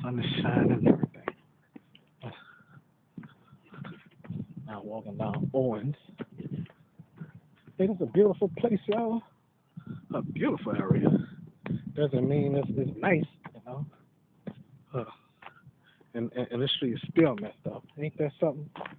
sun is shining and everything. Now walking down Owens. It is a beautiful place, y'all. A beautiful area. Doesn't mean it's nice, you know. Uh, and the street is still messed up. Ain't that something?